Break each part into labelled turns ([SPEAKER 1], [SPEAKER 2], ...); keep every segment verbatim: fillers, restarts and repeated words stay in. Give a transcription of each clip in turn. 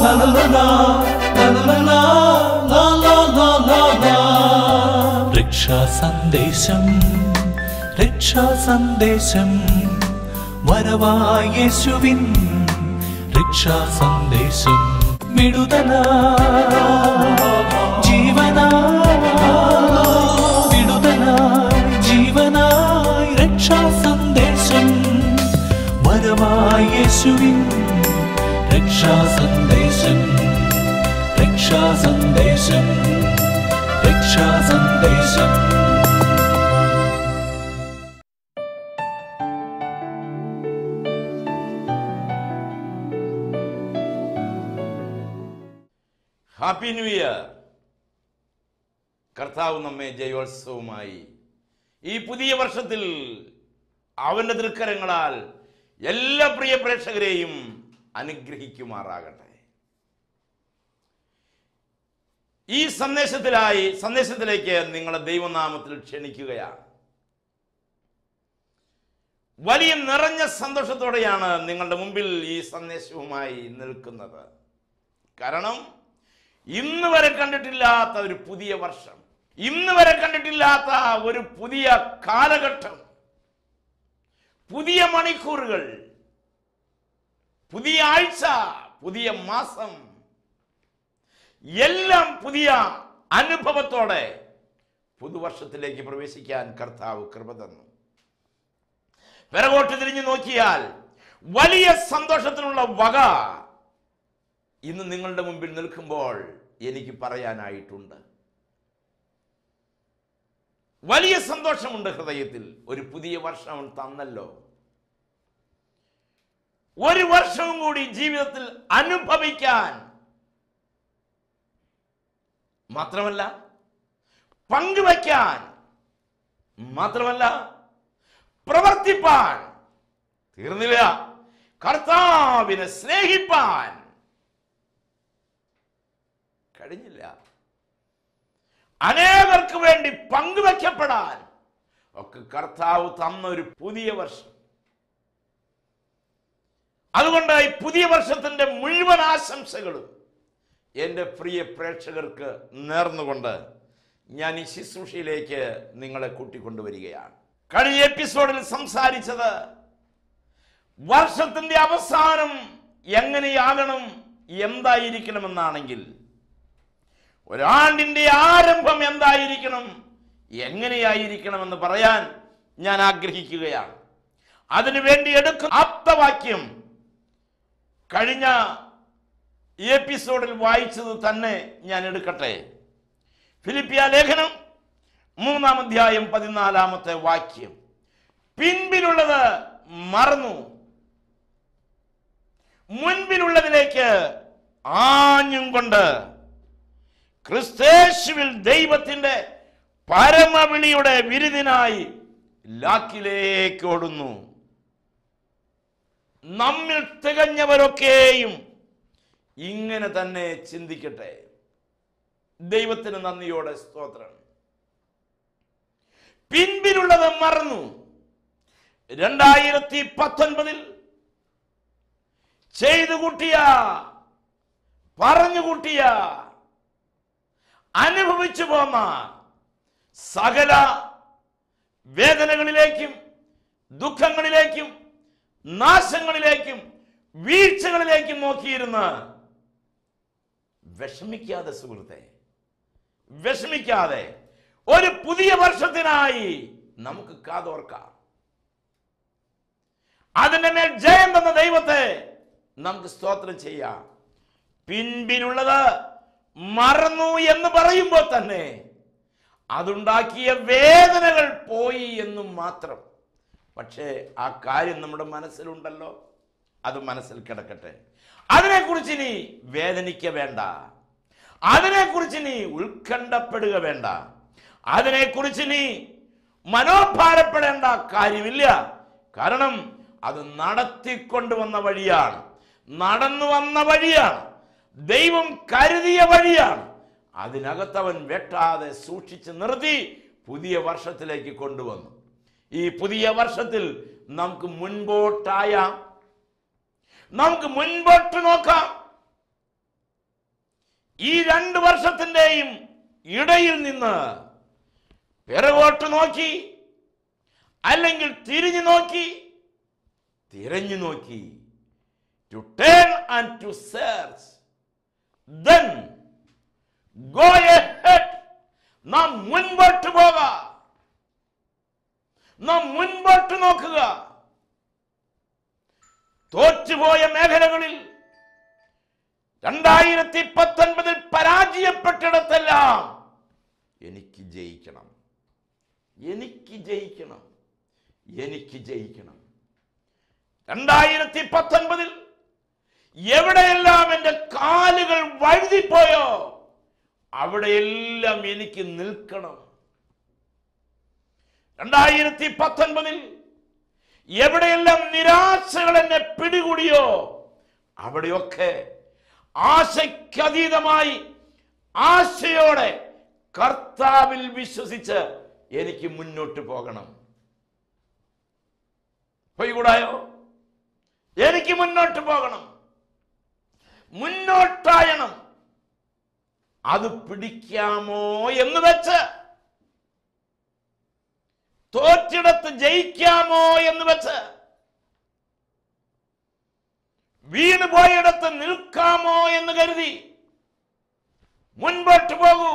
[SPEAKER 1] രക്ഷാ സന്ദേശം രക്ഷാ സന്ദേശം വരവായ യേശുവിൻ രക്ഷാ സന്ദേശം വിടുതല ജീവനായി വിടുതലായി ജീവനായി രക്ഷാ സന്ദേശം വരവായ യേശുവിൻ രക്ഷാ സന്ദേശം രക്ഷാ സന്ദേശം രക്ഷാ സന്ദേശം.
[SPEAKER 2] Happy new year. കർത്താവ് നമ്മെ ജയോത്സവമായി ഈ പുതിയ വർഷത്തിൽ അവന്റെ തൃക്കരങ്ങളാൽ എല്ലാ പ്രിയ പ്രേക്ഷകരെയും അനുഗ്രഹിക്കുമാറാകട്ടെ. ഈ സന്ദേശത്തിലായി സന്ദേശത്തിലേക്ക് നിങ്ങളെ ദൈവനാമത്തിൽ ക്ഷണിക്കുകയാണ്. വലിയ നിറഞ്ഞ സന്തോഷത്തോടെയാണ് നിങ്ങളുടെ മുമ്പിൽ ഈ സന്ദേശവുമായി നിൽക്കുന്നത്. കാരണം ഇന്ന് വരെ കണ്ടിട്ടില്ലാത്ത ഒരു പുതിയ വർഷം, ഇന്ന് വരെ കണ്ടിട്ടില്ലാത്ത ഒരു പുതിയ കാലഘട്ടം, പുതിയ മണിക്കൂറുകൾ, പുതിയ ആഴ്ച, പുതിയ മാസം, എല്ലാം പുതിയ അനുഭവത്തോടെ പുതുവർഷത്തിലേക്ക് പ്രവേശിക്കാൻ കർത്താവ് കൃപ തന്നു. പിറകോട്ട് തിരിഞ്ഞു നോക്കിയാൽ വലിയ സന്തോഷത്തിനുള്ള വക ഇന്ന് നിങ്ങളുടെ മുമ്പിൽ നിൽക്കുമ്പോൾ എനിക്ക് പറയാനായിട്ടുണ്ട്. വലിയ സന്തോഷമുണ്ട് ഹൃദയത്തിൽ. ഒരു പുതിയ വർഷം തന്നല്ലോ. ഒരു വർഷവും കൂടി ജീവിതത്തിൽ അനുഭവിക്കാൻ, മാത്രമല്ല പങ്കുവയ്ക്കാൻ, മാത്രമല്ല പ്രവർത്തിപ്പാൻ, തീർന്നില്ല കർത്താവിനെ സ്നേഹിപ്പാൻ കഴിഞ്ഞില്ല. അനേകർക്ക് വേണ്ടി പങ്കുവയ്ക്കപ്പെടാൻ ഒക്കെ കർത്താവ് തന്ന ഒരു പുതിയ വർഷം. അതുകൊണ്ട് ഈ പുതിയ വർഷത്തിന്റെ മുഴുവൻ ആശംസകളും എൻ്റെ പ്രിയ പ്രേക്ഷകർക്ക് നേർന്നുകൊണ്ട് ഞാൻ ഈ ശുശ്രൂഷയിലേക്ക് നിങ്ങളെ കൂട്ടിക്കൊണ്ടുവരികയാണ്. കഴിഞ്ഞ എപ്പിസോഡിൽ സംസാരിച്ചത് വർഷത്തിന്റെ അവസാനം എങ്ങനെയാകണം, എന്തായിരിക്കണമെന്നാണെങ്കിൽ, ഒരാണ്ടിന്റെ ആരംഭം എന്തായിരിക്കണം, എങ്ങനെയായിരിക്കണമെന്ന് പറയാൻ ഞാൻ ആഗ്രഹിക്കുകയാണ്. അതിനുവേണ്ടി എടുക്കുന്ന ആപ്തവാക്യം കഴിഞ്ഞ എപ്പിസോഡിൽ വായിച്ചത് തന്നെ ഞാൻ എടുക്കട്ടെ. ഫിലിപ്പിയ ലേഖനം മൂന്നാം അധ്യായം പതിനാലാമത്തെ വാക്യം. പിൻപിലുള്ളത് മറന്നു, മുൻപിലുള്ളതിലേക്ക് ആഞ്ഞും കൊണ്ട് ക്രിസ്തേശുവിൽ ദൈവത്തിന്റെ പരമവിളിയുടെ വിരുദിനായി ലാക്കിലേക്ക് ഓടുന്നു. നമ്മിൽ തികഞ്ഞവരൊക്കെയും ഇങ്ങനെ തന്നെ ചിന്തിക്കട്ടെ. ദൈവത്തിന് നന്ദിയോടെ സ്തോത്രം. പിൻപിലുള്ളത് മറന്നു. രണ്ടായിരത്തി പത്തൊൻപതിൽ ചെയ്തു കൂട്ടിയ, പറഞ്ഞു കൂട്ടിയ, അനുഭവിച്ചു പോന്ന സകല വേദനകളിലേക്കും ദുഃഖങ്ങളിലേക്കും നാശങ്ങളിലേക്കും വീഴ്ചകളിലേക്കും നോക്കിയിരുന്ന് വിഷമിക്കാതെ സുഹൃത്തെ, വിഷമിക്കാതെ ഒരു പുതിയ വർഷത്തിനായി നമുക്ക് കാതോർക്കാം. അതിന്റെ മേൽ ജയം തന്ന ദൈവത്തെ നമുക്ക് സ്തോത്രം ചെയ്യാം. പിൻപിലുള്ളത് മറന്നു എന്ന് പറയുമ്പോൾ തന്നെ അതുണ്ടാക്കിയ വേദനകൾ പോയി എന്നും മാത്രം. പക്ഷേ ആ കാര്യം നമ്മുടെ മനസ്സിലുണ്ടല്ലോ, അത് മനസ്സിൽ കിടക്കട്ടെ. അതിനെക്കുറിച്ച് ഇനി വേദനിക്ക വേണ്ട, അതിനെക്കുറിച്ച് ഇനി ഉത്കണ്ഠപ്പെടുക വേണ്ട, അതിനെക്കുറിച്ച് ഇനി മനോഭാരപ്പെടേണ്ട കാര്യമില്ല. കാരണം അത് നടത്തിക്കൊണ്ടുവന്ന വഴിയാണ്, നടന്നു വന്ന വഴിയാണ്, ദൈവം കരുതിയ വഴിയാണ്. അതിനകത്തവൻ വെട്ടാതെ സൂക്ഷിച്ച് നിർത്തി പുതിയ വർഷത്തിലേക്ക് കൊണ്ടുവന്നു. ഈ പുതിയ വർഷത്തിൽ നമുക്ക് മുൻപോട്ടായ, നമുക്ക് മുൻപോട്ട് നോക്കാം. ഈ രണ്ട് വർഷത്തിൻ്റെയും ഇടയിൽ നിന്ന് പിറകോട്ട് നോക്കി, അല്ലെങ്കിൽ തിരിഞ്ഞു നോക്കി, തിരഞ്ഞു നോക്കി, to turn and to search, then go ahead. നാം മുൻപോട്ട് പോക, നാം മുൻപോട്ട് നോക്കുക. തോറ്റുപോയ മേഖലകളിൽ രണ്ടായിരത്തി പത്തൊൻപതിൽ പരാജയപ്പെട്ടിടത്തെല്ലാം എനിക്ക് ജയിക്കണം, എനിക്ക് ജയിക്കണം, എനിക്ക് ജയിക്കണം. രണ്ടായിരത്തി പത്തൊൻപതിൽ എവിടെയെല്ലാം എൻ്റെ കാലുകൾ വഴുതിപ്പോയോ അവിടെയെല്ലാം എനിക്ക് നിൽക്കണം. രണ്ടായിരത്തി പത്തൊൻപതിൽ എവിടെയെല്ലാം നിരാശകൾ എന്നെ പിടികൂടിയോ അവിടെയൊക്കെ ആശയ്ക്കതീതമായി ആശയോടെ കർത്താവിൽ വിശ്വസിച്ച് എനിക്ക് മുന്നോട്ട് പോകണം. പോയിക്കൂടായോ? എനിക്ക് മുന്നോട്ട് പോകണം, മുന്നോട്ടായണം. അത് പിടിക്കാമോ എന്ന് വെച്ച്, തോറ്റിടത്ത് ജയിക്കാമോ എന്ന് വെച്ച്, വീണ് പോയിടത്ത് നിൽക്കാമോ എന്ന് കരുതി മുൻപോട്ട് പോകൂ.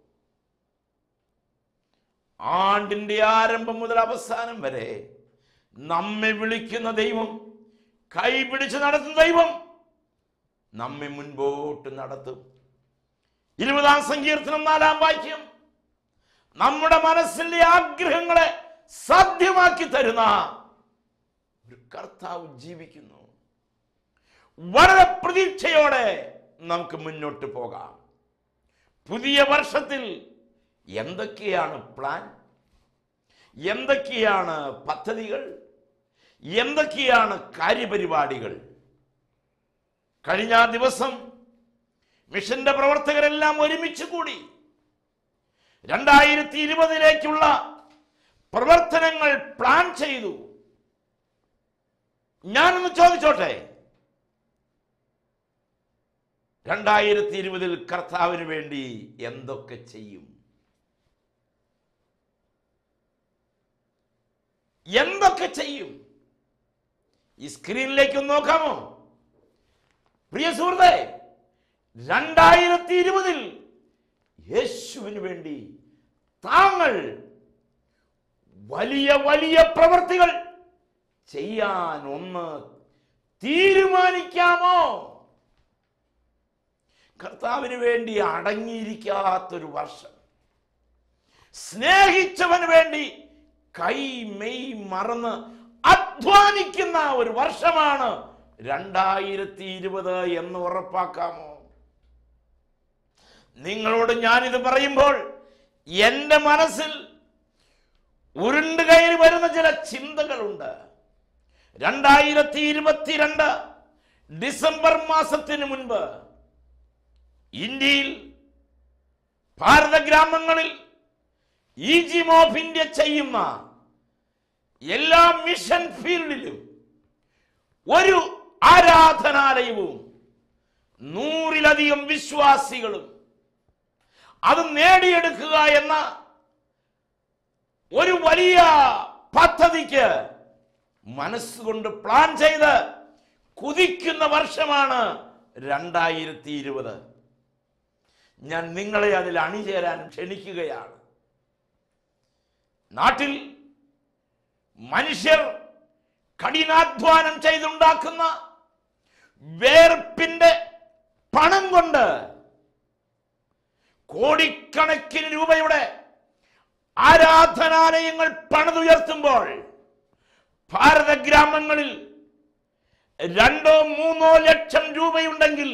[SPEAKER 2] ആണ്ടിന്റെ ആരംഭം മുതൽ അവസാനം വരെ നമ്മെ വിളിക്കുന്ന ദൈവം, കൈപിടിച്ച് നടത്തുന്ന ദൈവം നമ്മെ മുൻപോട്ട് നടത്തും. ഇരുപതാം സങ്കീർത്തനം നാലാം വാക്യം നമ്മുടെ മനസ്സിന്റെ ആഗ്രഹങ്ങളെ സാധ്യമാക്കി തരുന്ന ഒരു കർത്താവ് ജീവിക്കുന്നു. വളരെ പ്രതീക്ഷയോടെ നമുക്ക് മുന്നോട്ട് പോകാം. പുതിയ വർഷത്തിൽ എന്തൊക്കെയാണ് പ്ലാൻ, എന്തൊക്കെയാണ് പദ്ധതികൾ, എന്തൊക്കെയാണ് കാര്യപരിപാടികൾ? കഴിഞ്ഞ ദിവസം മിഷന്റെ പ്രവർത്തകരെല്ലാം ഒരുമിച്ച് കൂടി രണ്ടായിരത്തി ഇരുപതിലേക്കുള്ള പ്രവർത്തനങ്ങൾ പ്ലാൻ ചെയ്തു. ഞാനൊന്ന് ചോദിച്ചോട്ടെ, രണ്ടായിരത്തി ഇരുപതിൽ കർത്താവിന് വേണ്ടി എന്തൊക്കെ ചെയ്യും? എന്തൊക്കെ ചെയ്യും? ഈ സ്ക്രീനിലേക്ക് ഒന്ന് നോക്കാമോ പ്രിയ സുഹൃത്തേ? രണ്ടായിരത്തി ഇരുപതിൽ യേശുവിന് വേണ്ടി താങ്കൾ വലിയ വലിയ പ്രവൃത്തികൾ ചെയ്യാൻ ഒന്ന് തീരുമാനിക്കാമോ? കർത്താവിന് വേണ്ടി അടങ്ങിയിരിക്കാത്തൊരു വർഷം, സ്നേഹിച്ചവന് വേണ്ടി കൈ മെയ് മറന്ന് അധ്വാനിക്കുന്ന ഒരു വർഷമാണ് രണ്ടായിരത്തി ഇരുപത് എന്ന് ഉറപ്പാക്കാമോ? നിങ്ങളോട് ഞാനിത് പറയുമ്പോൾ എൻ്റെ മനസ്സിൽ ഉരുണ്ട് കയറി വരുന്ന ചില ചിന്തകളുണ്ട്. രണ്ടായിരത്തി ഇരുപത്തിരണ്ട് ഡിസംബർ മാസത്തിന് മുൻപ് ഇന്ത്യയിൽ ഭാരത ഗ്രാമങ്ങളിൽ ഈജിം ഓഫ് ഇന്ത്യ ചെയ്യുന്ന എല്ലാ മിഷൻ ഫീൽഡിലും ഒരു ആരാധനാലയവും നൂറിലധികം വിശ്വാസികളും അത് നേടിയെടുക്കുക എന്ന ഒരു വലിയ പദ്ധതിക്ക് മനസ്സുകൊണ്ട് പ്ലാൻ ചെയ്ത് കുതിക്കുന്ന വർഷമാണ് രണ്ടായിരത്തി ഇരുപത്. ഞാൻ നിങ്ങളെ അതിൽ അണിചേരാൻ ക്ഷണിക്കുകയാണ്. നാട്ടിൽ മനുഷ്യർ കഠിനാധ്വാനം ചെയ്തുണ്ടാക്കുന്ന വേർപ്പിന്റെ പണം കൊണ്ട് കോടിക്കണക്കിന് രൂപയുടെ ആരാധനാലയങ്ങൾ പണിതുയർത്തുമ്പോൾ ഭാരത ഗ്രാമങ്ങളിൽ രണ്ടോ മൂന്നോ ലക്ഷം രൂപയുണ്ടെങ്കിൽ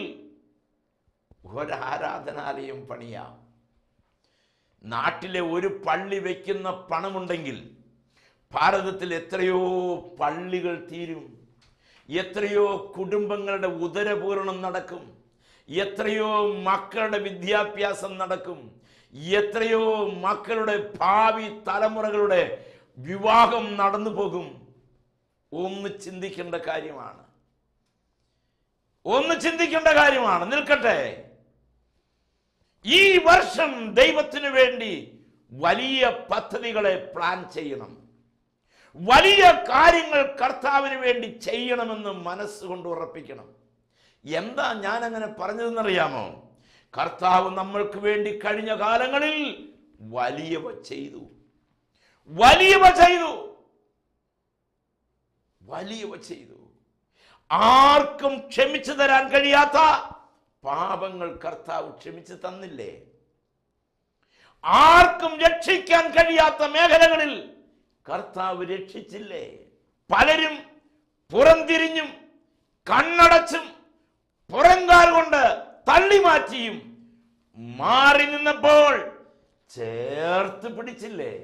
[SPEAKER 2] ഒരാരാധനാലയം പണിയാം. നാട്ടിലെ ഒരു പള്ളി വയ്ക്കുന്ന പണമുണ്ടെങ്കിൽ ഭാരതത്തിൽ എത്രയോ പള്ളികൾ തീരും, എത്രയോ കുടുംബങ്ങളുടെ ഉദരപൂരണം നടക്കും, എത്രയോ മക്കളുടെ വിദ്യാഭ്യാസം നടക്കും, എത്രയോ മക്കളുടെ ഭാവി തലമുറകളുടെ വിവാഹം നടന്നു പോകും. ഒന്ന് ചിന്തിക്കേണ്ട കാര്യമാണ്, ഒന്ന് ചിന്തിക്കേണ്ട കാര്യമാണ്. നിൽക്കട്ടെ, ഈ വർഷം ദൈവത്തിനു വേണ്ടി വലിയ പദ്ധതികളെ പ്ലാൻ ചെയ്യണം. വലിയ കാര്യങ്ങൾ കർത്താവിന് വേണ്ടി ചെയ്യണമെന്ന് മനസ്സുകൊണ്ട് ഉറപ്പിക്കണം. എന്താ ഞാൻ അങ്ങനെ പറഞ്ഞതെന്നറിയാമോ? കർത്താവ് നമ്മൾക്ക് വേണ്ടി കഴിഞ്ഞ കാലങ്ങളിൽ വലിയവ ചെയ്തു, വലിയവ ചെയ്തു, വലിയവ ചെയ്തു. ആർക്കും ക്ഷമിച്ചു തരാൻ കഴിയാത്ത പാപങ്ങൾ കർത്താവ് ക്ഷമിച്ചു തന്നില്ലേ? ആർക്കും രക്ഷിക്കാൻ കഴിയാത്ത മേഖലകളിൽ കർത്താവ് രക്ഷിച്ചില്ലേ? പലരും പുറംതിരിഞ്ഞും കണ്ണടച്ചും പുറങ്കാൽ കൊണ്ട് തള്ളി മാറ്റിയും മാറി നിന്നപ്പോൾ ചേർത്ത് പിടിച്ചില്ലേ?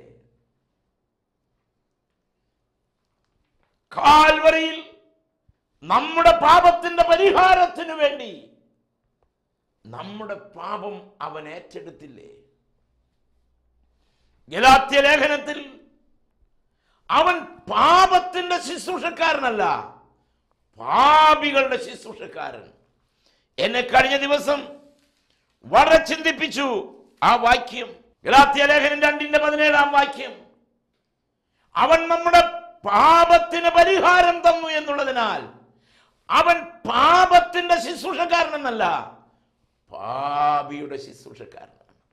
[SPEAKER 2] കാൽവരിയിൽ നമ്മുടെ പാപത്തിന്റെ പരിഹാരത്തിനു വേണ്ടി നമ്മുടെ പാപം അവൻ ഏറ്റെടുത്തില്ലേ? ഗലാത്യ ലേഖനത്തിൽ അവൻ പാപത്തിന്റെ ശുശ്രൂഷക്കാരനല്ല, പാപികളുടെ ശുശ്രൂഷക്കാരൻ. എന്നെ കഴിഞ്ഞ ദിവസം വളരെ ചിന്തിപ്പിച്ചു ആ വാക്യം. ഗലാത്യ ലേഖനം രണ്ടിന്റെ പതിനേഴാം വാക്യം. അവൻ നമ്മുടെ പാപത്തിന് പരിഹാരം തന്നു എന്നുള്ളതിനാൽ അവൻ പാപത്തിന്റെ ശുശ്രൂഷക്കാരനെന്നല്ല, പാപിയുടെ ശുശ്രൂഷക്കാരനാണ്.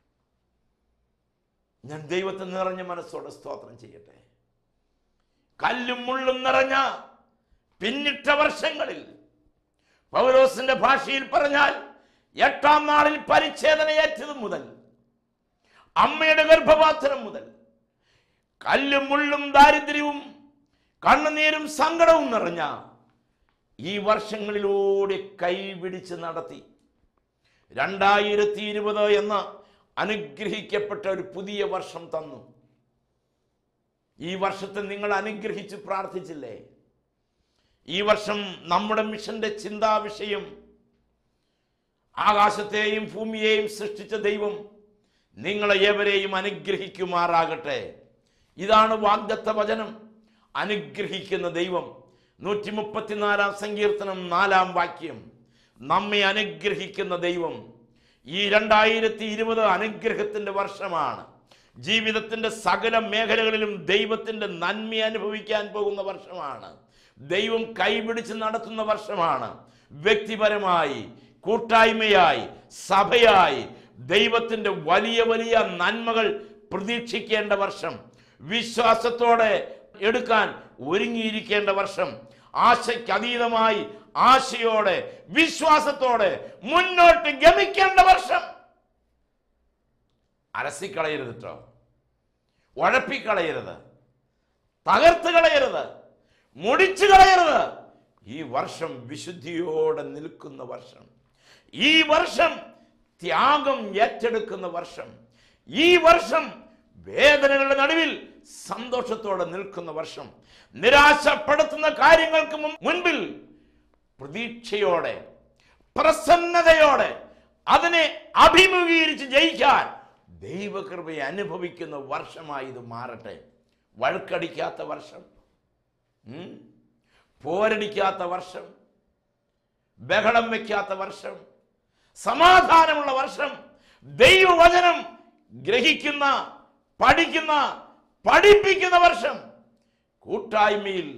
[SPEAKER 2] ഞാൻ ദൈവത്തെ നിറഞ്ഞ മനസ്സോടെ സ്തോത്രം ചെയ്യട്ടെ. കല്ലും മുള്ളും നിറഞ്ഞ പിന്നിട്ട വർഷങ്ങളിൽ, പൗലോസിന്റെ ഭാഷയിൽ പറഞ്ഞാൽ എട്ടാം നാളിൽ പരിച്ഛേദനയേറ്റത് മുതൽ, അമ്മയുടെ ഗർഭപാത്രം മുതൽ, കല്ലും മുള്ളും ദാരിദ്ര്യവും കണ്ണുനീരും സങ്കടവും നിറഞ്ഞ ഈ വർഷങ്ങളിലൂടെ കൈപിടിച്ച് നടത്തി രണ്ടായിരത്തി ഇരുപത് എന്ന അനുഗ്രഹിക്കപ്പെട്ട ഒരു പുതിയ വർഷം തന്നു. ഈ വർഷത്തെ നിങ്ങൾ അനുഗ്രഹിച്ച് പ്രാർത്ഥിച്ചില്ലേ? ഈ വർഷം നമ്മുടെ മിഷന്റെ ചിന്താ വിഷയം ആകാശത്തെയും ഭൂമിയെയും സൃഷ്ടിച്ച ദൈവം നിങ്ങളെ ഏവരെയും അനുഗ്രഹിക്കുമാറാകട്ടെ. ഇതാണ് വാഗ്ദത്ത വചനം. അനുഗ്രഹിക്കുന്ന ദൈവം. നൂറ്റി മുപ്പത്തിനാലാം സങ്കീർത്തനം നാലാം വാക്യം. നമ്മെ അനുഗ്രഹിക്കുന്ന ദൈവം. ഈ രണ്ടായിരത്തി ഇരുപത് അനുഗ്രഹത്തിന്റെ വർഷമാണ്. ജീവിതത്തിന്റെ സകല മേഖലകളിലും ദൈവത്തിന്റെ നന്മ അനുഭവിക്കാൻ പോകുന്ന വർഷമാണ്. ദൈവം കൈപിടിച്ച് നടത്തുന്ന വർഷമാണ്. വ്യക്തിപരമായി, കൂട്ടായ്മയായി, സഭയായി ദൈവത്തിന്റെ വലിയ വലിയ നന്മകൾ പ്രതീക്ഷിക്കേണ്ട വർഷം. വിശ്വാസത്തോടെ എടുക്കാൻ ഒരുങ്ങിയിരിക്കേണ്ട വർഷം. ആശയ്ക്ക് അതീതമായി ആശയോടെ വിശ്വാസത്തോടെ മുന്നോട്ട് ഗമിക്കേണ്ട വർഷം. അലസിക്കളയരുത് കേട്ടോ, ഉഴപ്പിക്കളയരുത്, തകർത്ത് കളയരുത്, മുടിച്ചു കളയരുത്. ഈ വർഷം വിശുദ്ധിയോടെ നിൽക്കുന്ന വർഷം. ഈ വർഷം ത്യാഗം ഏറ്റെടുക്കുന്ന വർഷം. ഈ വർഷം വേദനകളുടെ നടുവിൽ സന്തോഷത്തോടെ നിൽക്കുന്ന വർഷം. നിരാശപ്പെടുത്തുന്ന കാര്യങ്ങൾക്ക് മുൻപിൽ പ്രതീക്ഷയോടെ പ്രസന്നതയോടെ അതിനെ അഭിമുഖീകരിച്ച് ജയിക്കാൻ ദൈവകൃപയെ അനുഭവിക്കുന്ന വർഷമായി ഇത് മാറട്ടെ. വഴക്കടിക്കാത്ത വർഷം, പോരടിക്കാത്ത വർഷം, ബഹളം വയ്ക്കാത്ത വർഷം, സമാധാനമുള്ള വർഷം, ദൈവവചനം ഗ്രഹിക്കുന്ന, പഠിക്കുന്ന, പഠിപ്പിക്കുന്ന വർഷം. കൂട്ടായ്മയിൽ,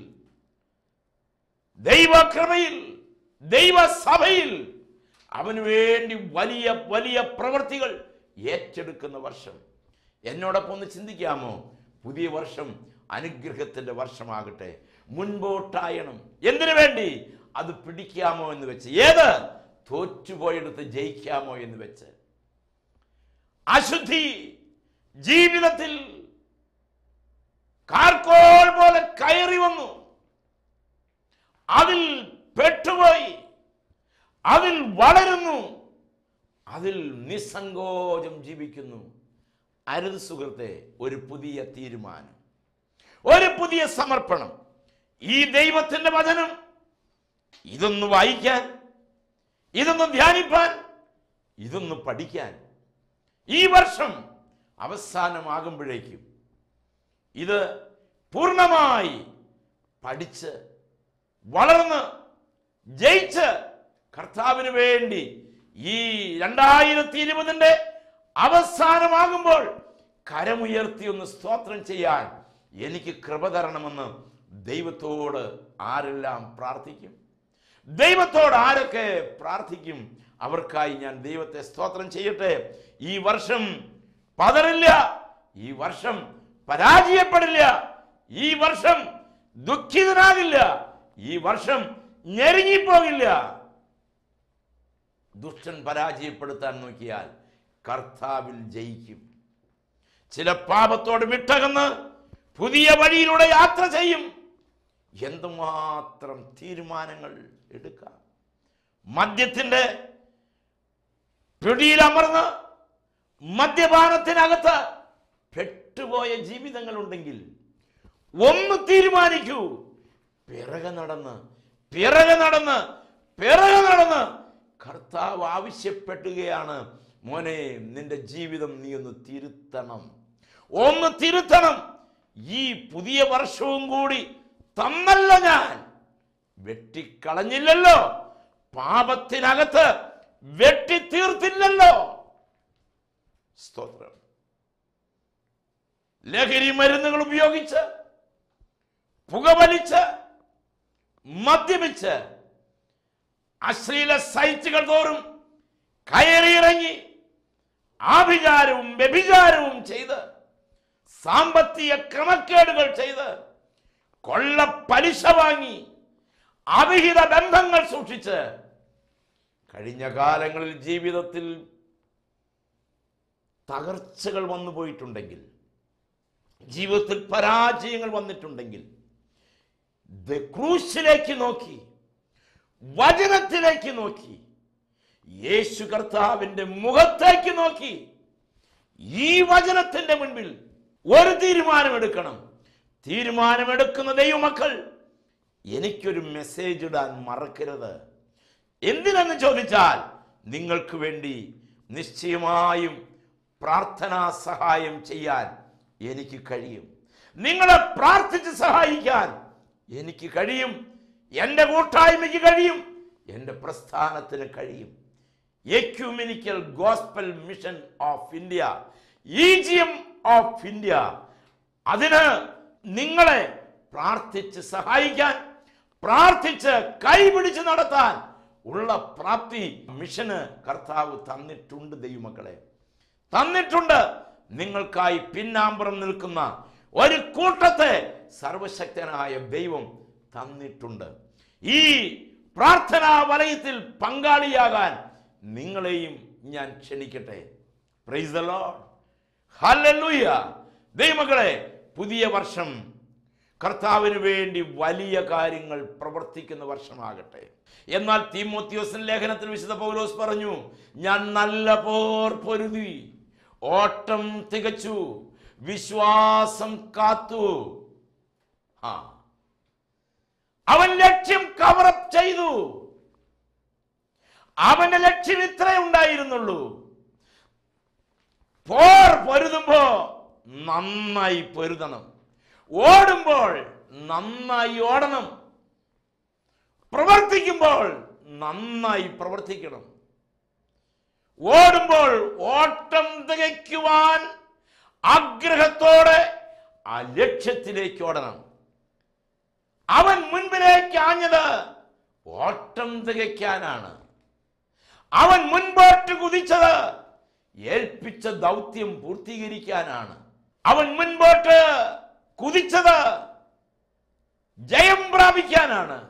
[SPEAKER 2] ദൈവകൃപയിൽ, ദൈവസഭയിൽ അവന് വേണ്ടി വലിയ വലിയ പ്രവൃത്തികൾ ഏറ്റെടുക്കുന്ന വർഷം. എന്നോടൊപ്പം ഒന്ന് ചിന്തിക്കാമോ? പുതിയ വർഷം അനുഗ്രഹത്തിന്റെ വർഷമാകട്ടെ. മുൻപോട്ടായണം. എന്തിനു വേണ്ടി? അത് പിടിക്കാമോ എന്ന് വെച്ച്. ഏത്? തോറ്റുപോയെടുത്ത് ജയിക്കാമോ എന്ന് വെച്ച്. അശുദ്ധി ജീവിതത്തിൽ കാർക്കോൾ പോലെ കയറി വന്നു. അതിൽ പെട്ടുപോയി, അതിൽ വളരുന്നു, അതിൽ നിസ്സങ്കോചം ജീവിക്കുന്നു. അരുത് സുഹൃത്തെ, ഒരു പുതിയ തീരുമാനം, ഒരു പുതിയ സമർപ്പണം. ഈ ദൈവത്തിന്റെ വചനം ഇതൊന്ന് വായിക്കാൻ, ഇതൊന്ന് ധ്യാനിപ്പാൻ, ഇതൊന്ന് പഠിക്കാൻ ഈ വർഷം അവസാനമാകുമ്പോഴേക്കും ഇത് പൂർണ്ണമായി പഠിച്ച് വളർന്ന് ജയിച്ച് കർത്താവിന് വേണ്ടി ഈ രണ്ടായിരത്തി ഇരുപതിന്റെ അവസാനമാകുമ്പോൾ കരമുയർത്തി ഒന്ന് സ്തോത്രം ചെയ്യാൻ എനിക്ക് കൃപ തരണമെന്ന് ദൈവത്തോട് ആരെല്ലാം പ്രാർത്ഥിക്കും? ദൈവത്തോട് ആരൊക്കെ പ്രാർത്ഥിക്കും? അവർക്കായി ഞാൻ ദൈവത്തെ സ്തോത്രം ചെയ്യട്ടെ. ഈ വർഷം പതറില്ല, ഈ വർഷം പരാജയപ്പെടില്ല, ഈ വർഷം ദുഃഖിതനാകില്ല, ഈ വർഷം ഞെരുങ്ങിപ്പോകില്ല. ദുഷ്ടൻ പരാജയപ്പെടുത്താൻ നോക്കിയാൽ കർത്താവിൽ ജയിക്കും. ചില പാപത്തോട് വിട്ടകന്ന് പുതിയ വഴിയിലൂടെ യാത്ര ചെയ്യും. എന്തുമാത്രം തീരുമാനങ്ങൾ എടുക്കാം. മദ്യത്തിൻ്റെ പിടിയിലമർന്ന് മദ്യപാനത്തിനകത്ത് പെട്ടുപോയ ജീവിതങ്ങളുണ്ടെങ്കിൽ ഒന്ന് തീരുമാനിക്കൂ. പിറകെ നടന്ന് പിറകെ നടന്ന് പിറകെ നടന്ന് കർത്താവ് ആവശ്യപ്പെടുകയാണ്, മോനെ നിന്റെ ജീവിതം നീ ഒന്ന് തിരുത്തണം, ഒന്ന് തിരുത്തണം. ഈ പുതിയ വർഷവും കൂടി തന്നല്ല, ഞാൻ വെട്ടിക്കളഞ്ഞില്ലല്ലോ, പാപത്തിനകത്ത് വെട്ടിത്തീർത്തില്ലല്ലോ. സ്തോത്രം. ലഹരി മരുന്നുകൾ ഉപയോഗിച്ച്, പുകവലിച്ച്, മദ്യപിച്ച്, അശ്ലീല സൈറ്റുകൾ തോറും കയറിയിറങ്ങി ആഭിചാരവും വ്യഭിചാരവും ചെയ്ത്, സാമ്പത്തിക ക്രമക്കേടുകൾ ചെയ്ത്, കൊള്ള പലിശ വാങ്ങി, അവിഹിത ബന്ധങ്ങൾ സൂക്ഷിച്ച്, കഴിഞ്ഞ കാലങ്ങളിൽ ജീവിതത്തിൽ തകർച്ചകൾ വന്നു പോയിട്ടുണ്ടെങ്കിൽ, ജീവിതത്തിൽ പരാജയങ്ങൾ വന്നിട്ടുണ്ടെങ്കിൽ, ക്രൂശിലേക്ക് നോക്കി, വചനത്തിലേക്ക് നോക്കി, യേശു കർത്താവിന്റെ മുഖത്തേക്ക് നോക്കി, ഈ വചനത്തിന്റെ മുൻപിൽ ഒരു തീരുമാനമെടുക്കണം. തീരുമാനമെടുക്കുന്ന ദൈവമക്കൾ, എനിക്കൊരു മെസ്സേജ് ഇടാൻ മറക്കരുത്. എന്തിനെന്ന് ചോദിച്ചാൽ, നിങ്ങൾക്ക് വേണ്ടി നിശ്ചയമായും പ്രാർത്ഥനാ സഹായം ചെയ്യാൻ എനിക്ക് കഴിയും. നിങ്ങളെ പ്രാർത്ഥിച്ച് സഹായിക്കാൻ എനിക്ക് കഴിയും. എൻ്റെ കൂട്ടായ്മയ്ക്ക് കഴിയും, എൻ്റെ പ്രസ്ഥാനത്തിന് കഴിയും. Ecumenical gospel mission of India, E G M of India, അതിന് നിങ്ങളെ പ്രാർത്ഥിച്ച് സഹായിക്കാൻ, പ്രാർത്ഥിച്ച് കൈപിടിച്ച് നടത്താൻ ഉള്ള പ്രാപ്തി മിഷന് കർത്താവ് തന്നിട്ടുണ്ട്. ദൈവമക്കളെ, തന്നിട്ടുണ്ട്. നിങ്ങൾക്കായി പിന്നാമ്പുറം നിൽക്കുന്ന ഒരു കൂട്ടത്തെ സർവശക്തനായ ദൈവം തന്നിട്ടുണ്ട്. ഈ പ്രാർത്ഥനാ വലയത്തിൽ പങ്കാളിയാകാൻ നിങ്ങളെയും ഞാൻ ക്ഷണിക്കട്ടെ. പ്രൈസ് ദി ലോർഡ്, ഹല്ലേലൂയ. ദൈവമക്കളെ, പുതിയ വർഷം കർത്താവിന് വേണ്ടി വലിയ കാര്യങ്ങൾ പ്രവർത്തിക്കുന്ന വർഷമാകട്ടെ. എന്നാൽ തീമോത്തിയോസിന്റെ ലേഖനത്തിൽ വിശുദ്ധ പൗലോസ് പറഞ്ഞു, ഞാൻ നല്ല പോർ പൊരുതി, ഓട്ടം തികച്ചു, വിശ്വാസം കാത്തു. ആ അവൻ ലക്ഷ്യം കവറപ്പ് ചെയ്തു. അവന്റെ ലക്ഷ്യം ഇത്രേ ഉണ്ടായിരുന്നുള്ളൂ. പോർ പൊരുതുമ്പോ നന്നായി പൊരുതണം, ഓടുമ്പോൾ നന്നായി ഓടണം, പ്രവർത്തിക്കുമ്പോൾ നന്നായി പ്രവർത്തിക്കണം. ഓടുമ്പോൾ ഓട്ടം തികയ്ക്കുവാൻ ആഗ്രഹത്തോടെ ആ ലക്ഷ്യത്തിലേക്ക് ഓടണം. അവൻ മുൻപിലേക്ക് ആഞ്ഞത് ഓട്ടം തികയ്ക്കാനാണ്. അവൻ മുൻപോട്ട് കുതിച്ചത് ഏൽപ്പിച്ച ദൗത്യം പൂർത്തീകരിക്കാനാണ്. അവൻ മുൻപോട്ട് കുതിച്ചത് ജയം പ്രാപിക്കാനാണ്.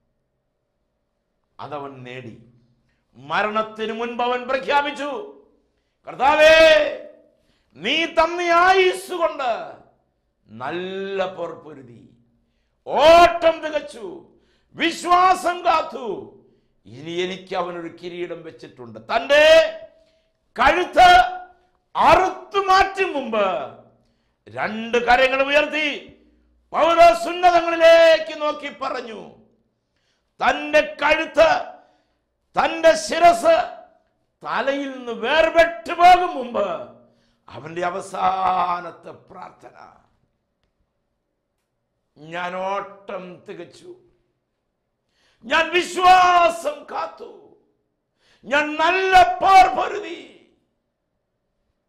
[SPEAKER 2] അതവൻ നേടി. മരണത്തിന് മുൻപ് അവൻ പ്രഖ്യാപിച്ചു, കർത്താവേ, നീ തന്ന ആയുസ് കൊണ്ട് നല്ല പോർ പൊരുതി, ഓട്ടം തികച്ചു, വിശ്വാസം കാത്തു. ഇനി എനിക്ക് അവനൊരു കിരീടം വെച്ചിട്ടുണ്ട്. തൻ്റെ കഴുത്ത് അറുത്തു മാറ്റും മുമ്പ് രണ്ട് കരങ്ങൾ ഉയർത്തി പൗലോസ് ഉന്നതങ്ങളിലേക്ക് നോക്കി പറഞ്ഞു, തൻ്റെ കഴുത്ത്, തൻ്റെ ശിരസ് തലയിൽ നിന്ന് വേർപെട്ടു പോകും മുമ്പ് അവന്റെ അവസാനത്തെ പ്രാർത്ഥന, ഞാൻ ഓട്ടം തികച്ചു, ഞാൻ വിശ്വാസം കാത്തു, ഞാൻ നല്ല പോർ പൊരുതി.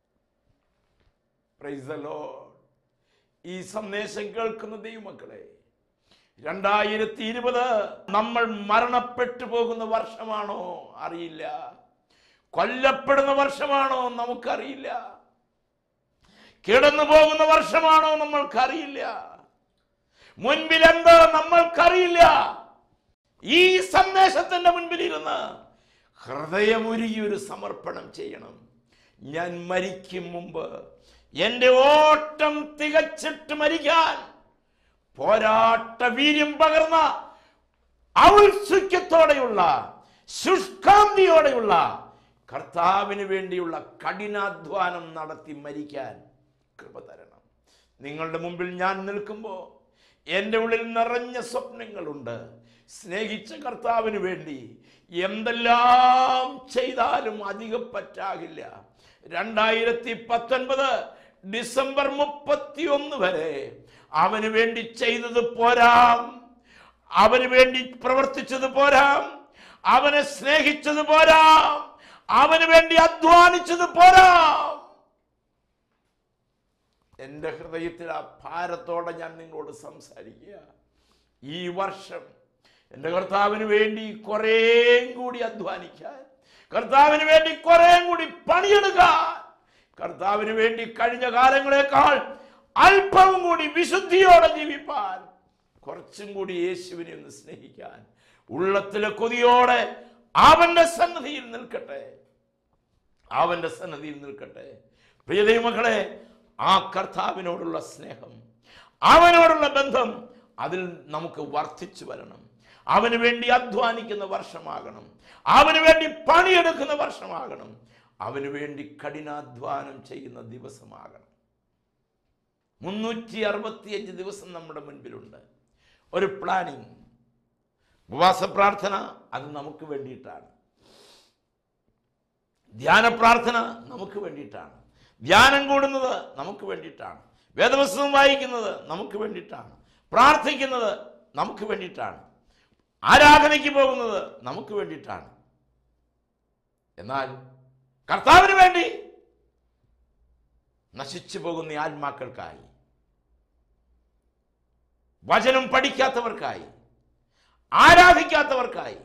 [SPEAKER 2] Praise the Lord. ഈ സന്ദേശം കേൾക്കുന്ന ദൈവമക്കളെ, രണ്ടായിരത്തി ഇരുപത് നമ്മൾ മരണപ്പെട്ടു പോകുന്ന വർഷമാണോ അറിയില്ല, കൊല്ലപ്പെടുന്ന വർഷമാണോ നമുക്കറിയില്ല, കിടന്നു പോകുന്ന വർഷമാണോ നമ്മൾക്കറിയില്ല, മുൻപിൽ എന്താ നമ്മൾക്കറിയില്ല. ഈ സന്ദേശത്തിന്റെ മുൻപിൽ ഇരുന്ന് ഹൃദയമുരുകി ഒരു സമർപ്പണം ചെയ്യണം. ഞാൻ മരിക്കും മുമ്പ് എൻ്റെ ഓട്ടം തികച്ചിട്ട് മരിക്കാൻ പോരാട്ട വീര്യം പകർന്ന ഔത്സുക്യത്തോടെയുള്ള ശുഷ്കാന്തിയോടെയുള്ള കർത്താവിന് വേണ്ടിയുള്ള കഠിനാധ്വാനം നടത്തി മരിക്കാൻ കൃപ തരണം. നിങ്ങളുടെ മുമ്പിൽ ഞാൻ നിൽക്കുമ്പോൾ എൻ്റെ ഉള്ളിൽ നിറഞ്ഞ സ്വപ്നങ്ങളുണ്ട്. സ്നേഹിച്ച കർത്താവിന് വേണ്ടി എന്തെല്ലാം ചെയ്താലും അധികം പറ്റാകില്ല. രണ്ടായിരത്തി പത്തൊൻപത് ഡിസംബർ മുപ്പത്തി ഒന്ന് വരെ അവന് വേണ്ടി ചെയ്തത് പോരാം, അവന് വേണ്ടി പ്രവർത്തിച്ചത് പോരാം, അവനെ സ്നേഹിച്ചത് പോരാം, അവന് വേണ്ടി അധ്വാനിച്ചത് പോരാം. എൻ്റെ ഹൃദയത്തിൽ ആ ഭാരത്തോടെ ഞാൻ നിങ്ങളോട് സംസാരിക്കുക. ഈ വർഷം എൻ്റെ കർത്താവിന് വേണ്ടി കുറേ കൂടി അധ്വാനിക്കാൻ, കർത്താവിന് വേണ്ടി കുറേ കൂടി പണിയെടുക്കാൻ, കർത്താവിന് വേണ്ടി കഴിഞ്ഞ കാലങ്ങളെക്കാൾ അല്പം കൂടി വിശുദ്ധിയോടെ ജീവിപ്പാൻ, കുറച്ചും കൂടി യേശുവിനെ ഒന്ന് സ്നേഹിക്കാൻ ഉള്ളത്തിലെ കൊതിയോടെ അവന്റെ സന്നിധിയിൽ നിൽക്കട്ടെ, അവന്റെ സന്നിധിയിൽ നിൽക്കട്ടെ. പ്രിയ ദൈവമക്കളെ, ആ കർത്താവിനോടുള്ള സ്നേഹം, അവനോടുള്ള ബന്ധം അതിൽ നമുക്ക് വർദ്ധിച്ചു വരണം. അവന് വേണ്ടി അധ്വാനിക്കുന്ന വർഷമാകണം, അവന് വേണ്ടി പണിയെടുക്കുന്ന വർഷമാകണം, അവന് വേണ്ടി കഠിനാധ്വാനം ചെയ്യുന്ന ദിവസമാകണം. മുന്നൂറ്റി അറുപത്തിയഞ്ച് ദിവസം നമ്മുടെ മുൻപിലുണ്ട്. ഒരു പ്ലാനിങ്, ഉപവാസ പ്രാർത്ഥന അത് നമുക്ക് വേണ്ടിയിട്ടാണ്, ധ്യാന പ്രാർത്ഥന നമുക്ക് വേണ്ടിയിട്ടാണ്, ധ്യാനം കൂടുന്നത് നമുക്ക് വേണ്ടിയിട്ടാണ്, വേദപുസ്തകം വായിക്കുന്നത് നമുക്ക് വേണ്ടിയിട്ടാണ്, പ്രാർത്ഥിക്കുന്നത് നമുക്ക് വേണ്ടിയിട്ടാണ്, ആരാധനയ്ക്ക് പോകുന്നത് നമുക്ക് വേണ്ടിയിട്ടാണ്. എന്നാൽ കർത്താവിന് വേണ്ടി നശിച്ചു പോകുന്ന ആത്മാക്കൾക്കായി, വചനം പഠിക്കാത്തവർക്കായി, ആരാധിക്കാത്തവർക്കായി,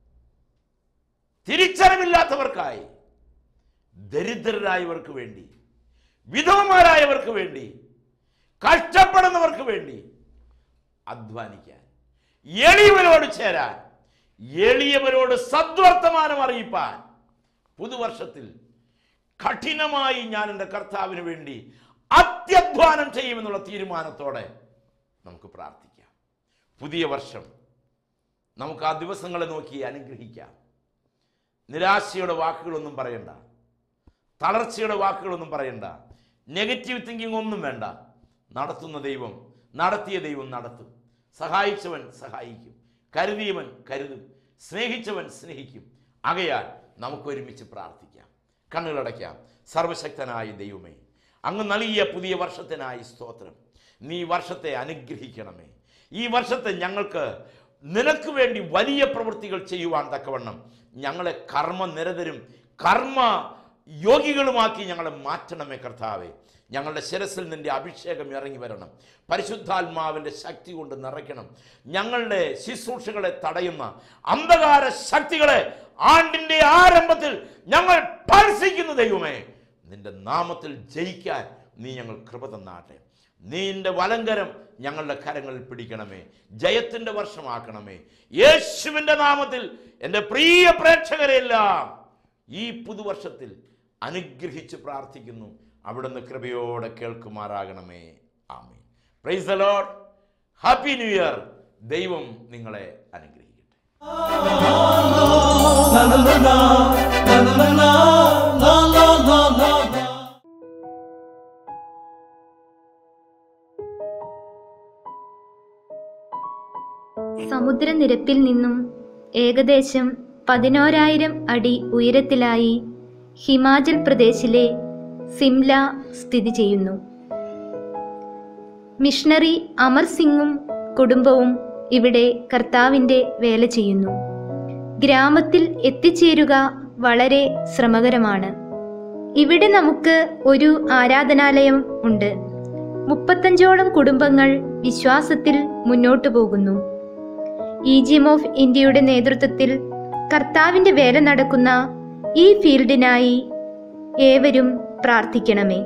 [SPEAKER 2] തിരിച്ചറിവില്ലാത്തവർക്കായി, ദരിദ്രരായവർക്ക് വേണ്ടി, വിധവമാരായവർക്ക് വേണ്ടി, കഷ്ടപ്പെടുന്നവർക്ക് വേണ്ടി അധ്വാനിക്കാൻ, എളിയവരോട് ചേരാൻ, എളിയവരോട് സദ്വർത്തമാനം അറിയിപ്പാൻ പുതുവർഷത്തിൽ കഠിനമായി ഞാൻ എൻ്റെ കർത്താവിന് വേണ്ടി അത്യധ്വാനം ചെയ്യുമെന്നുള്ള തീരുമാനത്തോടെ നമുക്ക് പ്രാർത്ഥിക്കാം. പുതിയ വർഷം നമുക്ക് ആ ദിവസങ്ങളെ നോക്കി അനുഗ്രഹിക്കാം. നിരാശയുടെ വാക്കുകളൊന്നും പറയണ്ട, തളർച്ചയുടെ വാക്കുകളൊന്നും പറയണ്ട, നെഗറ്റീവ് തിങ്കിങ് ഒന്നും വേണ്ട. നടത്തുന്ന ദൈവം, നടത്തിയ ദൈവം നടത്തും. സഹായിച്ചവൻ സഹായിക്കും, കരുതിയവൻ കരുതും, സ്നേഹിച്ചവൻ സ്നേഹിക്കും. ആകയാൽ നമുക്ക് ഒരുമിച്ച് പ്രാർത്ഥിക്കാം. കണ്ണുകളടയ്ക്കാം. സർവശക്തനായ ദൈവമേ, അങ്ങ് നൽകിയ പുതിയ വർഷത്തിനായി സ്തോത്രം. നീ വർഷത്തെ അനുഗ്രഹിക്കണമേ. ഈ വർഷത്തെ ഞങ്ങൾക്ക് നിനക്ക് വേണ്ടി വലിയ പ്രവൃത്തികൾ ചെയ്യുവാൻ തക്കവണ്ണം ഞങ്ങളെ കർമ്മനിരതരും കർമ്മ യോഗികളുമാക്കി ഞങ്ങളെ മാറ്റണമേ കർത്താവേ. ഞങ്ങളുടെ ശിരസിൽ നിന്റെ അഭിഷേകം ഇറങ്ങി വരണം. പരിശുദ്ധാത്മാവിൻ്റെ ശക്തി കൊണ്ട് നിറയ്ക്കണം. ഞങ്ങളുടെ ശുശ്രൂഷകളെ തടയുന്ന അന്ധകാര ശക്തികളെ ആണ്ടിൻ്റെ ആരംഭത്തിൽ ഞങ്ങൾ പരസിക്കുന്ന ദൈവമേ, നിന്റെ നാമത്തിൽ ജയിക്കാൻ നീ ഞങ്ങൾ കൃപ തന്നാട്ടെ. നീന്റെ വലങ്കരം ഞങ്ങളുടെ കരങ്ങളിൽ പിടിക്കണമേ. ജയത്തിൻ്റെ വർഷമാക്കണമേ. യേശുവിൻ്റെ നാമത്തിൽ എൻ്റെ പ്രിയ പ്രേക്ഷകരെല്ലാം ഈ പുതുവർഷത്തിൽ അനുഗ്രഹിച്ച് പ്രാർത്ഥിക്കുന്നു. അവിടുന്ന് കൃപയോടെ കേൾക്കുമാറാകണമേ. ആമേൻ. Praise the Lord. Happy new year. ദൈവം നിങ്ങളെ അനുഗ്രഹിക്കട്ടെ.
[SPEAKER 3] സമുദ്രനിരപ്പിൽ നിന്നും ഏകദേശം പതിനോരായിരം അടി ഉയരത്തിലായി ഹിമാചൽ പ്രദേശിലെ സിംല സ്ഥിതി ചെയ്യുന്നു. മിഷണറി അമർ സിംഗും കുടുംബവും ഇവിടെ കർത്താവിൻ്റെ വേല ചെയ്യുന്നു. ഗ്രാമത്തിൽ എത്തിച്ചേരുക വളരെ ശ്രമകരമാണ്. ഇവിടെ നമുക്ക് ഒരു ആരാധനാലയം ഉണ്ട്. മുപ്പത്തഞ്ചോളം കുടുംബങ്ങൾ വിശ്വാസത്തിൽ മുന്നോട്ടു പോകുന്നു. ഈജിയം ഓഫ് ഇന്ത്യയുടെ നേതൃത്വത്തിൽ കർത്താവിൻ്റെ വേല നടക്കുന്ന ഈ ഫീൽഡിനായി ഏവരും പ്രാർത്ഥിക്കണമേ.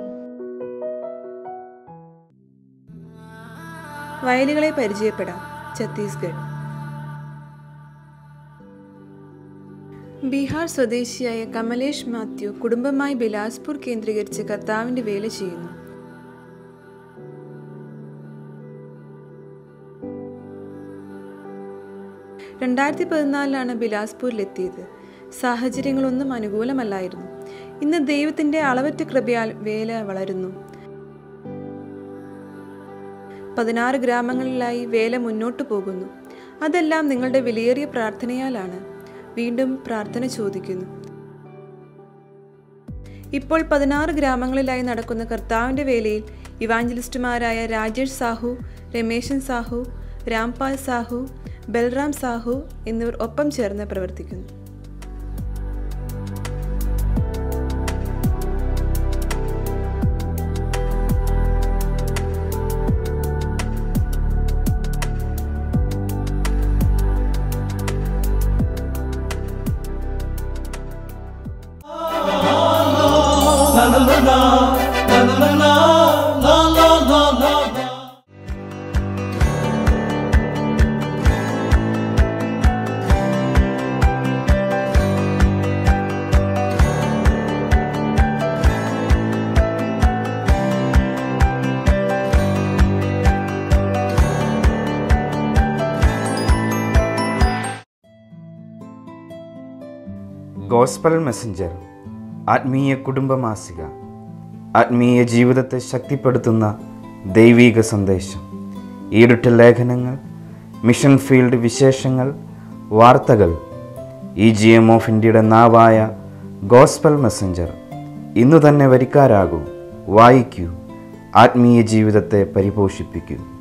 [SPEAKER 4] വയലുകളെ പരിചയപ്പെടാം. ഛത്തീസ്ഗഡ്. ബീഹാർ സ്വദേശിയായ കമലേഷ് മാത്യു കുടുംബമായി ബിലാസ്പൂർ കേന്ദ്രീകരിച്ച് കർത്താവിൻ്റെ വേല ചെയ്യുന്നു. രണ്ടായിരത്തി പതിനാലിലാണ് ബിലാസ്പൂരിലെത്തിയത്. സാഹചര്യങ്ങളൊന്നും അനുകൂലമല്ലായിരുന്നു. ഇന്ന് ദൈവത്തിൻ്റെ അളവറ്റ കൃപയാൽ വേല വളരുന്നു. പതിനാറ് ഗ്രാമങ്ങളിലായി വേല മുന്നോട്ടു പോകുന്നു. അതെല്ലാം നിങ്ങളുടെ വിലയേറിയ പ്രാർത്ഥനയാലാണ്. വീണ്ടും പ്രാർത്ഥന ചോദിക്കുന്നു. ഇപ്പോൾ പതിനാറ് ഗ്രാമങ്ങളിലായി നടക്കുന്ന കർത്താവിൻ്റെ വേലയിൽ ഇവാഞ്ചലിസ്റ്റുമാരായ രാജേഷ് സാഹു, രമേശൻ സാഹു, രാംപാൽ സാഹു, ബൽറാം സാഹു എന്നിവർ ഒപ്പം ചേർന്ന് പ്രവർത്തിക്കുന്നു.
[SPEAKER 5] ഗോസ്പൽ മെസ്സഞ്ചർ, ആത്മീയ കുടുംബമാസിക, ആത്മീയ ജീവിതത്തെ ശക്തിപ്പെടുത്തുന്ന ദൈവീക സന്ദേശം, ഈടുറ്റ ലേഖനങ്ങൾ, മിഷൻ ഫീൽഡ് വിശേഷങ്ങൾ, വാർത്തകൾ. ഈജിയം ഓഫ് ഇന്ത്യയുടെ നാവായ ഗോസ്പൽ മെസ്സഞ്ചർ ഇന്നു തന്നെ വരിക്കാരാകൂ. വായിക്കൂ, ആത്മീയ ജീവിതത്തെ പരിപോഷിപ്പിക്കൂ.